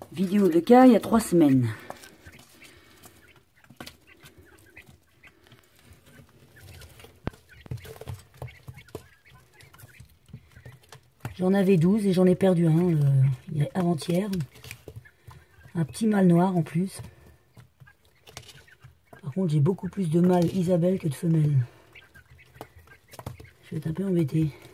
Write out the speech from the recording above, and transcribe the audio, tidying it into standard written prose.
Vidéo de cas il y a 3 semaines. J'en avais 12 et j'en ai perdu un avant-hier. Un petit mâle noir en plus. Par contre, j'ai beaucoup plus de mâles Isabelle que de femelles. Je vais être un peu embêtée.